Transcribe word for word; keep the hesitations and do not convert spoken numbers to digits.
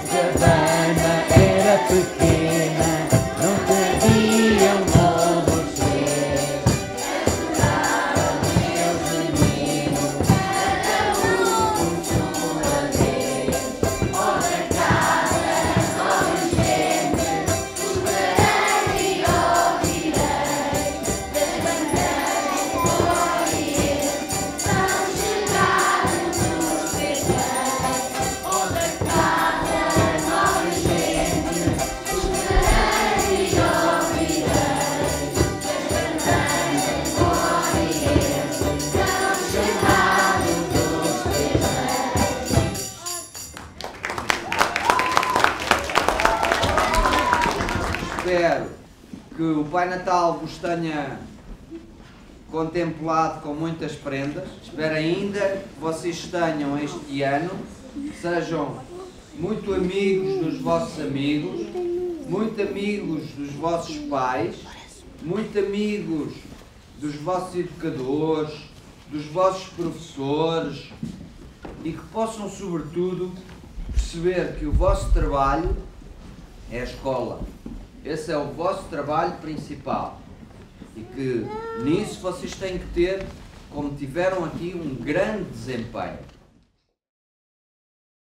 cabana era pequena, não cabiam aborrecer. Adoravam meus meninos, cada um por sua vez. Outra casa, nova gente, esperei e ouvirei. Das bandeiras do Oriente, tão chegados os peixes. Outra casa, nova gente, esperei e ouvirei. Das bandeiras do Oriente, tão chegados os peixes. Espero que o Pai Natal vos tenha contemplado com muitas prendas. Espero ainda que vocês tenham este ano, sejam muito amigos dos vossos amigos, muito amigos dos vossos pais, muito amigos dos vossos educadores, dos vossos professores, e que possam, sobretudo, perceber que o vosso trabalho é a escola. Esse é o vosso trabalho principal. E que nisso vocês têm que ter, como tiveram aqui, um grande desempenho.